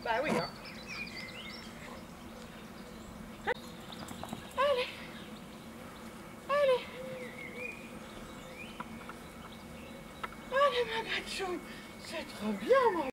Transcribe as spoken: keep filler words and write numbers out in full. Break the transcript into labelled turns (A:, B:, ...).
A: Bah oui, hein. Allez. Allez. Allez, ma belle chouille. C'est trop bien, moi.